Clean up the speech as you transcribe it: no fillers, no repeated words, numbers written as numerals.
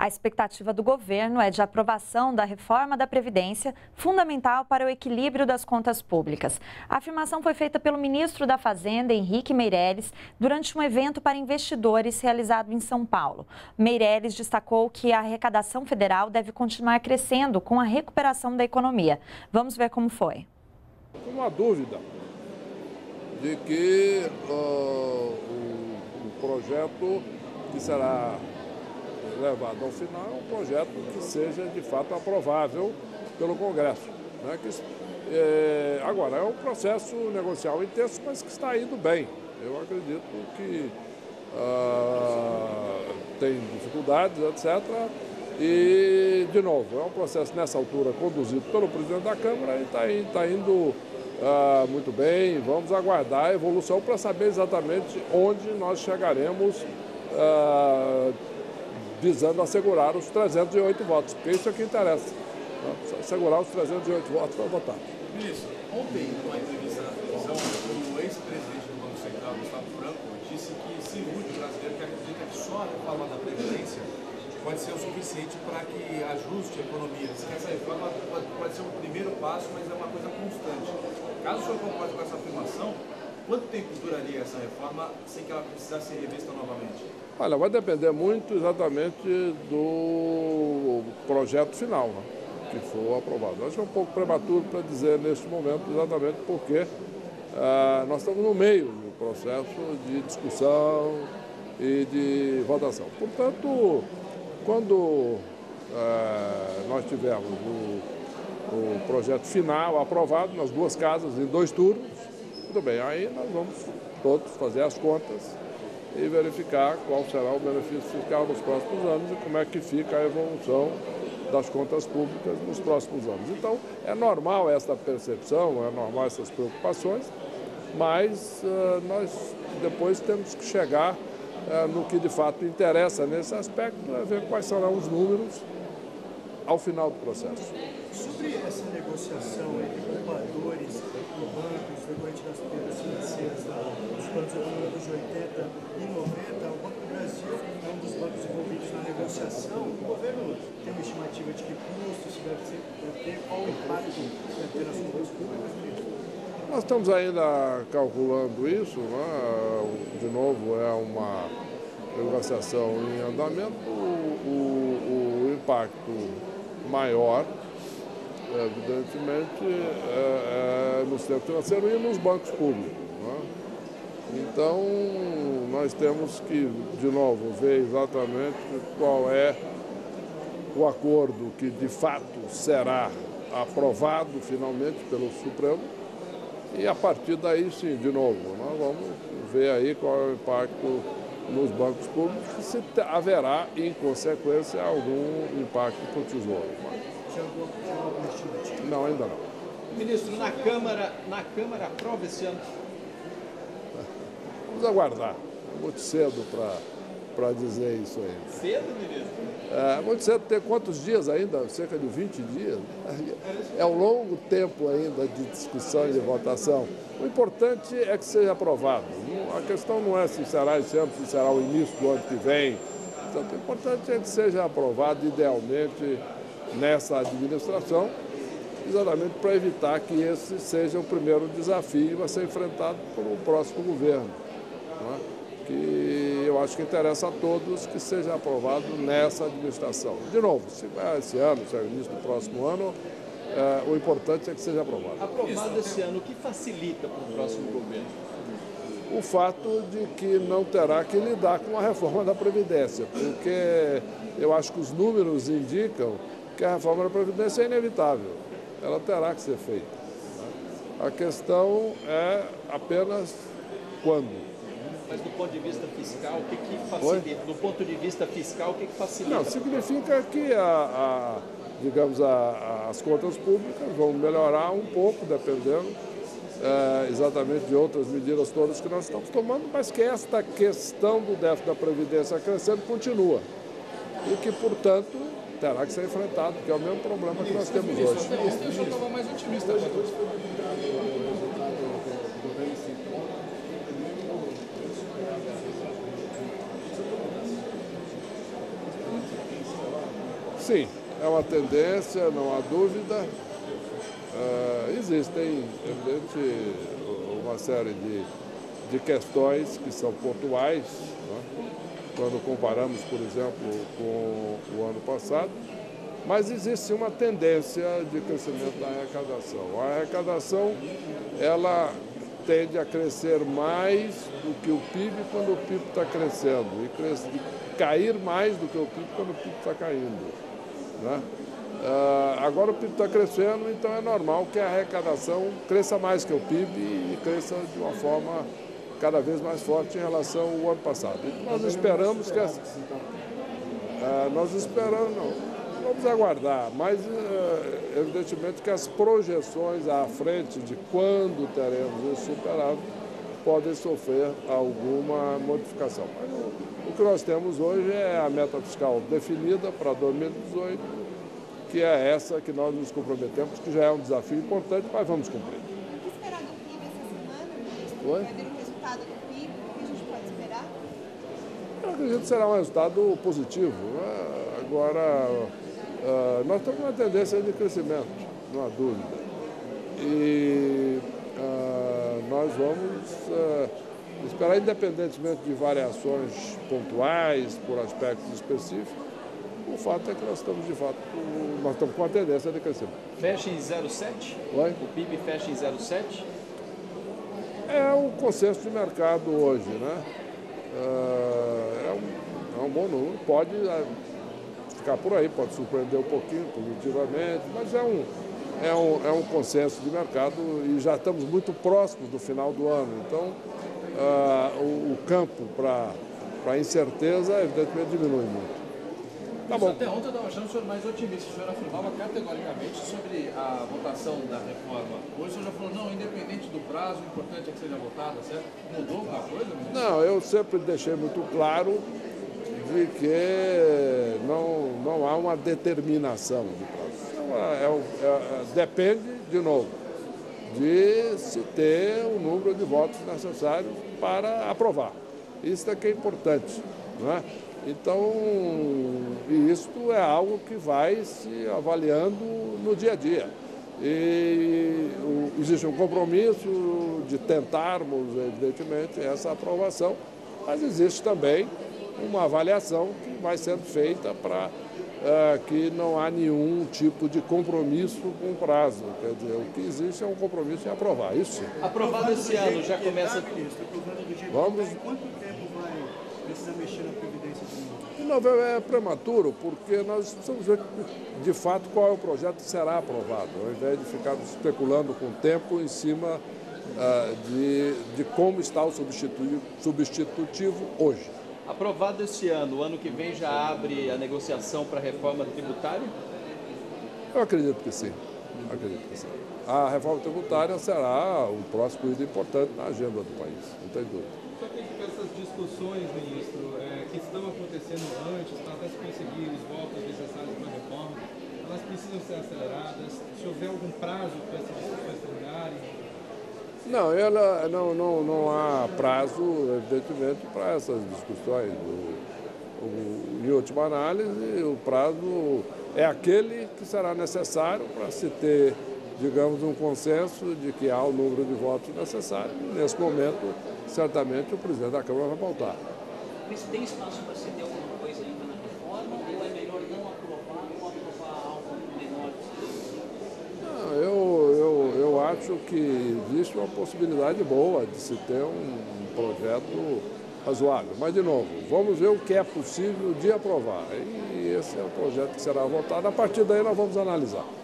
A expectativa do governo é de aprovação da reforma da Previdência, fundamental para o equilíbrio das contas públicas. A afirmação foi feita pelo ministro da Fazenda, Henrique Meirelles, durante um evento para investidores realizado em São Paulo. Meirelles destacou que a arrecadação federal deve continuar crescendo com a recuperação da economia. Vamos ver como foi. Não há dúvida de que o projeto que será levado ao final é um projeto que seja de fato aprovável pelo Congresso. Né? Agora, é um processo negocial intenso, mas que está indo bem. Eu acredito que tem dificuldades, etc. E, de novo, é um processo nessa altura conduzido pelo presidente da Câmara e está indo muito bem. Vamos aguardar a evolução para saber exatamente onde nós chegaremos visando assegurar os 308 votos, porque isso é que interessa, né? Assegurar os 308 votos para votar. Ministro, ontem, numa entrevista na televisão, o ex-presidente do Banco Central, Gustavo Franco, disse que se ilude o brasileiro que acredita que só a reforma da Previdência pode ser o suficiente para que ajuste a economia. Diz que essa reforma pode ser um primeiro passo, mas é uma coisa constante. Caso o senhor concorde com essa afirmação, quanto tempo duraria essa reforma sem que ela precisasse ser revista novamente? Olha, vai depender muito exatamente do projeto final, né, que for aprovado. Acho que é um pouco prematuro para dizer neste momento exatamente porque nós estamos no meio do processo de discussão e de votação. Portanto, quando nós tivermos o projeto final aprovado nas duas casas, em 2 turnos, tudo bem, aí nós vamos todos fazer as contas e verificar qual será o benefício fiscal nos próximos anos e como é que fica a evolução das contas públicas nos próximos anos. Então, é normal essa percepção, é normal essas preocupações, mas nós depois temos que chegar no que de fato interessa nesse aspecto, é ver quais serão os números ao final do processo. Sobre essa negociação entre poupadores e bancos, decorrente das perdas financeiras dos bancos econômicos de 80 e 90, o Banco do Brasil é um dos bancos envolvidos na negociação. O governo tem uma estimativa de que custo se deve ter, qual o impacto deve ter nas contas públicas? Nós estamos ainda calculando isso, né? De novo, é uma negociação em andamento. O impacto maior, evidentemente, no sistema financeiro e nos bancos públicos. Né? Então, nós temos que, de novo, ver exatamente qual é o acordo que, de fato, será aprovado finalmente pelo Supremo. E, a partir daí, sim, de novo, nós vamos ver aí qual é o impacto nos bancos públicos, se haverá, em consequência, algum impacto para o Tesouro. Não, ainda não. Ministro, na Câmara aprova esse ano? Vamos aguardar. Muito cedo para dizer isso aí. Cedo, ministro? Muito cedo. Tem quantos dias ainda? Cerca de 20 dias. É um longo tempo ainda de discussão e de votação. O importante é que seja aprovado. A questão não é se será esse ano, se será o início do ano que vem. Portanto, o importante é que seja aprovado, idealmente, nessa administração, exatamente para evitar que esse seja o primeiro desafio a ser enfrentado pelo próximo governo. Não é? Que eu acho que interessa a todos que seja aprovado nessa administração. De novo, se é esse ano, se é o início do próximo ano, o importante é que seja aprovado. Aprovado esse ano, o que facilita para o próximo governo? O fato de que não terá que lidar com a reforma da Previdência, porque eu acho que os números indicam que a reforma da Previdência é inevitável. Ela terá que ser feita. A questão é apenas quando. Mas do ponto de vista fiscal, o que facilita? Do ponto de vista fiscal, o que facilita? Não, significa que digamos, as contas públicas vão melhorar um pouco, dependendo exatamente de outras medidas todas que nós estamos tomando, mas que esta questão do déficit da Previdência crescendo continua. E que, portanto, terá que ser enfrentado, que é o mesmo problema que nós temos hoje. O senhor estava mais otimista. Sim, é uma tendência, não há dúvida. Existem, evidente, uma série de questões que são pontuais, né? Quando comparamos, por exemplo, com o ano passado, mas existe uma tendência de crescimento da arrecadação. A arrecadação, ela tende a crescer mais do que o PIB quando o PIB está crescendo e cair mais do que o PIB quando o PIB está caindo, né? Agora o PIB está crescendo, então é normal que a arrecadação cresça mais que o PIB e cresça de uma forma cada vez mais forte em relação ao ano passado. E nós esperamos que vamos aguardar, mas evidentemente que as projeções à frente de quando teremos esse superávit podem sofrer alguma modificação. Mas o que nós temos hoje é a meta fiscal definida para 2018, que é essa que nós nos comprometemos, que já é um desafio importante, mas vamos cumprir. O que esperar do PIB essa semana, ministro? Vai haver um resultado do PIB? O que a gente pode esperar? Eu acredito que será um resultado positivo, né? Agora, nós temos uma tendência de crescimento, não há dúvida. E nós vamos esperar, independentemente de variações pontuais, por aspectos específicos, o fato é que nós estamos, de fato, com uma tendência de crescimento. Fecha em 0,7? Oi? O PIB fecha em 0,7? É o consenso de mercado hoje, né? É um bom número, pode ficar por aí, pode surpreender um pouquinho positivamente, mas é um consenso de mercado e já estamos muito próximos do final do ano. Então, o campo para incerteza, evidentemente, diminui muito. Tá bom. Até ontem eu estava achando o senhor mais otimista. O senhor afirmava categoricamente sobre a votação da reforma. Hoje o senhor já falou, não, independente do prazo, o importante é que seja votada, certo? Mudou alguma coisa? Não, eu sempre deixei muito claro de que não há uma determinação de prazo. Depende, de novo, de se ter o número de votos necessários para aprovar. Isso é que é importante, não é? Então, isto é algo que vai se avaliando no dia a dia. E existe um compromisso de tentarmos, evidentemente, essa aprovação, mas existe também uma avaliação que vai sendo feita para que não há nenhum tipo de compromisso com o prazo. Quer dizer, o que existe é um compromisso em aprovar, isso sim. Aprovado esse ano, já começa... Vamos... Quanto tempo vai precisar mexer na Previdência de novo? De novo, é prematuro, porque nós precisamos ver, de fato, qual é o projeto que será aprovado, ao invés de ficarmos especulando com o tempo em cima de como está o substitutivo hoje. Aprovado esse ano, o ano que vem já abre a negociação para a reforma tributária? Eu acredito que sim. A reforma tributária será um próximo item importante na agenda do país, não tem dúvida. Só que essas discussões, ministro, que estão acontecendo antes, para até se conseguir os votos necessários para a reforma, elas precisam ser aceleradas? Se houver algum prazo para essas discussões terminarem? Não há prazo, evidentemente, para essas discussões. Em última análise, o prazo é aquele que será necessário para se ter, digamos, um consenso de que há o número de votos necessário. Nesse momento, certamente, o presidente da Câmara vai pautar. Mas tem espaço para ceder alguma coisa ainda na reforma ou é melhor não aprovar ou aprovar algo menor? Eu acho que existe uma possibilidade boa de se ter um projeto razoável. Mas, de novo, vamos ver o que é possível de aprovar. E esse é o projeto que será votado. A partir daí nós vamos analisar.